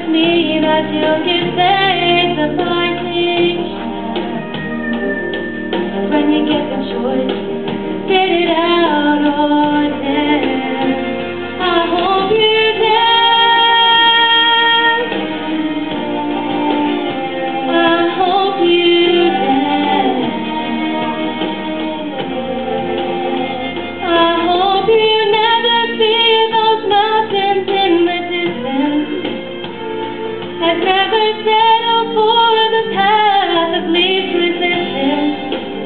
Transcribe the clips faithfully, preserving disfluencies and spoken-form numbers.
with me that you can take the fighting chance. When you get the choice, spit it out or dance. I hope you dance. I hope you dance. I hope you never see those mountains in the distance. I've never settled for the path of least resistance.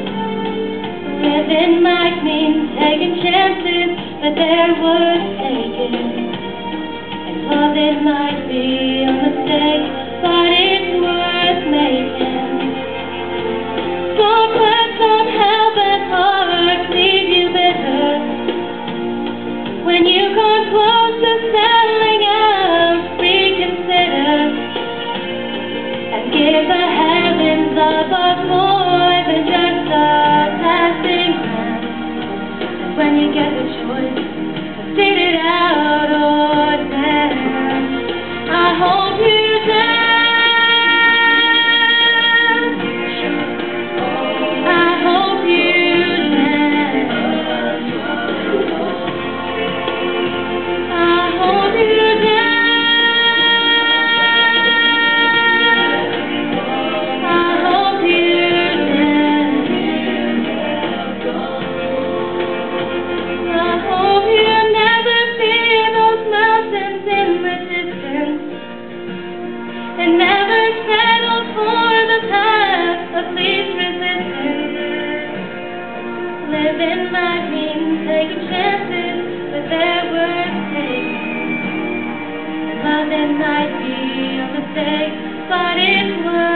Living might mean taking chances, but they're worth taking. And loving might be a mistake, but it's worth making. Some words somehow that heart leave you bitter. When you come close to settling out, reconsider. And give the heavens of us more than just a passing glance. And when you get the choice, sit it out or dance. I hope you dance. I hope you dance. I hope you dance. And never settle for the path of least resistance. Living might mean taking chances, but they're worth taking. Loving might be a mistake, but it's worth